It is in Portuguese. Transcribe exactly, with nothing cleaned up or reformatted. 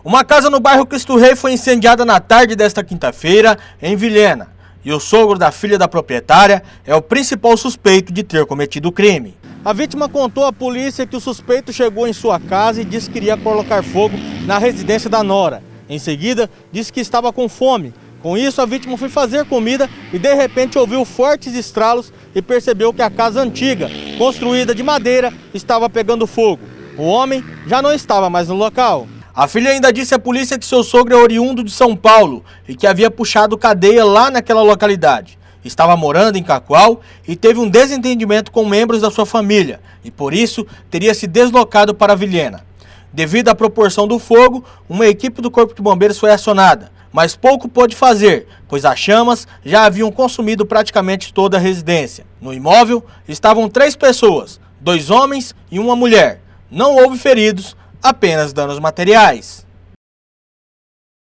Uma casa no bairro Cristo Rei foi incendiada na tarde desta quinta-feira, em Vilhena. E o sogro da filha da proprietária é o principal suspeito de ter cometido o crime. A vítima contou à polícia que o suspeito chegou em sua casa e disse que iria colocar fogo na residência da nora. Em seguida, disse que estava com fome. Com isso, a vítima foi fazer comida e de repente ouviu fortes estralos e percebeu que a casa antiga, construída de madeira, estava pegando fogo. O homem já não estava mais no local. A filha ainda disse à polícia que seu sogro é oriundo de São Paulo e que havia puxado cadeia lá naquela localidade. Estava morando em Cacoal e teve um desentendimento com membros da sua família e, por isso, teria se deslocado para Vilhena. Devido à proporção do fogo, uma equipe do Corpo de Bombeiros foi acionada, mas pouco pôde fazer, pois as chamas já haviam consumido praticamente toda a residência. No imóvel estavam três pessoas, dois homens e uma mulher. Não houve feridos, apenas danos materiais.